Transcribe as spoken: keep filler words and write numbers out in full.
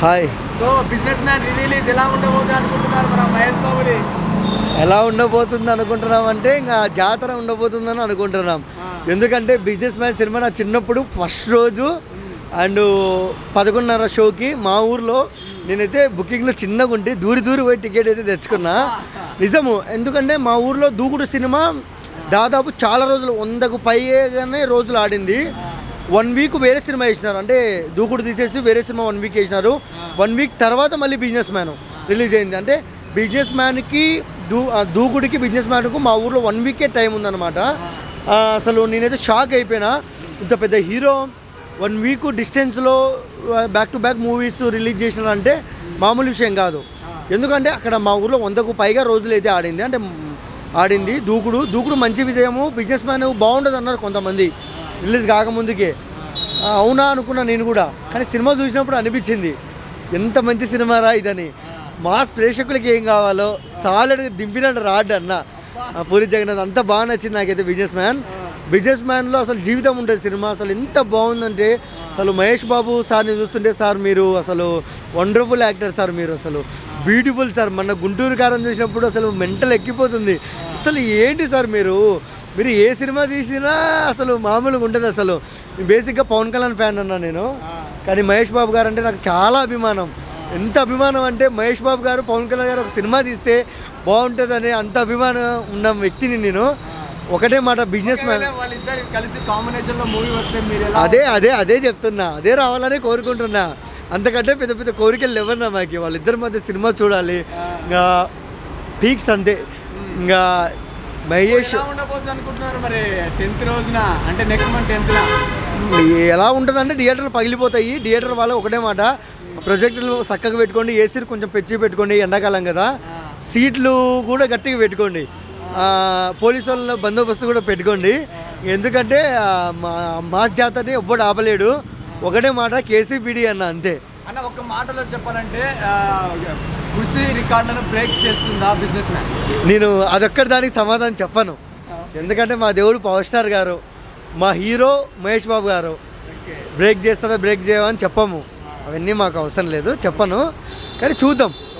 Hi. So business man release ఎలా ఉండబోతుంది అనుకుంటున్నారు మన మహేష్ బాబుని? ఎలా ఉండబోతుంది అనుకుంటున్నాం అంటే ఇంకా జాతర ఉండబోతుందని అనుకుంటున్నాం. ఎందుకంటే బిజినెస్ మ్యాన్ సినిమా నా చిన్నప్పుడు ఫస్ట్ రోజు అండ్ పదకొండున్నర షోకి మా ఊర్లో నేనైతే బుకింగ్లో చిన్నగా ఉంటే దూరి దూరి పోయి టికెట్ అయితే తెచ్చుకున్నా. నిజము. ఎందుకంటే మా ఊర్లో దూకుడు సినిమా దాదాపు చాలా రోజులు వందకు పైగానే రోజులు ఆడింది. వన్ వీక్ వేరే సినిమా వేసినారు, అంటే దూకుడు తీసేసి వేరే సినిమా వన్ వీక్ వేసినారు. వన్ వీక్ తర్వాత మళ్ళీ బిజినెస్ మ్యాన్ రిలీజ్ అయింది. అంటే బిజినెస్ మ్యాన్కి దూ దూకుడికి బిజినెస్ మ్యాన్కు మా ఊర్లో వన్ వీకే టైం ఉందన్నమాట. అసలు నేనైతే షాక్ అయిపోయినా. ఇంత పెద్ద హీరో వన్ వీక్ డిస్టెన్స్లో back to back movies release చేసినారంటే మామూలు విషయం కాదు. ఎందుకంటే అక్కడ మా ఊర్లో వందకు పైగా రోజులు అయితే ఆడింది, అంటే ఆడింది దూకుడు. దూకుడు మంచి విజయము. బిజినెస్ మ్యాన్ బాగుంటుంది అన్నారు కొంతమంది రిలీజ్ కాకముందుకే. అవునా అనుకున్నా నేను కూడా, కానీ సినిమా చూసినప్పుడు అనిపించింది ఎంత మంచి సినిమారా ఇదని. మాస్ ప్రేక్షకులకి ఏం కావాలో సాలిడ్గా దింపినట్టు రాడ్ అన్న పూరి జగన్నాథ్. అంత బాగా నచ్చింది నాకైతే బిజినెస్ మ్యాన్. బిజినెస్ మ్యాన్లో అసలు జీవితం ఉంటుంది సినిమా. అసలు ఎంత బాగుందంటే అసలు మహేష్ బాబు సార్ని చూస్తుంటే, సార్ మీరు అసలు వండర్ఫుల్ యాక్టర్ సార్, మీరు అసలు బ్యూటిఫుల్ సార్. మన గుంటూరు కారం చూసినప్పుడు అసలు మెంటల్ ఎక్కిపోతుంది. అసలు ఏంటి సార్ మీరు మీరు ఏ సినిమా తీసినా అసలు మామూలుగా ఉంటుంది. అసలు బేసిక్గా పవన్ కళ్యాణ్ ఫ్యాన్ అన్నా నేను, కానీ మహేష్ బాబు గారు అంటే నాకు చాలా అభిమానం. ఎంత అభిమానం అంటే మహేష్ బాబు గారు పవన్ కళ్యాణ్ గారు ఒక సినిమా తీస్తే బాగుంటుందని అంత అభిమానం ఉన్న వ్యక్తిని నేను. ఒకటే మాట, బిజినెస్ మ్యాన్ అదే అదే అదే చెప్తున్నా, అదే రావాలని కోరుకుంటున్నా. అంతకంటే పెద్ద పెద్ద కోరికలు ఎవరన్నా మాకు. వాళ్ళిద్దరి మధ్య సినిమా చూడాలి. ఇంకా పీక్స్ అంతే. ఇంకా మహేష్ అనుకుంటున్నారు మరి టెన్త్ రోజున, అంటే నెక్స్ట్ మంత్ టెన్త్ ఎలా ఉంటుందంటే థియేటర్లు పగిలిపోతాయి. థియేటర్ వాళ్ళ ఒకటే మాట, ప్రొజెక్టర్లు చక్కగా పెట్టుకోండి, ఏసీలు కొంచెం పెంచి పెట్టుకోండి, ఎండాకాలం కదా, సీట్లు కూడా గట్టిగా పెట్టుకోండి, పోలీసు వాళ్ళ బందోబస్తు కూడా పెట్టుకోండి. ఎందుకంటే మాస్ జాతరని ఎవ్వడు ఆపలేడు. ఒకటే మాట, కేసీపీడీ అన్న అంతే అన్న. ఒక మాటలో చెప్పాలంటే కృషి రికార్డులను బ్రేక్ చేస్తుందా బిజినెస్ మ్యాన్? నేను అదొక్కటి దానికి సమాధానం చెప్పను. ఎందుకంటే మా దేవుడు పవర్ స్టార్ గారు, మా హీరో మహేష్ బాబు గారు. బ్రేక్ చేస్తుందా బ్రేక్ చేయమని చెప్పము, అవన్నీ మాకు అవసరం లేదు, చెప్పను. కానీ చూద్దాం.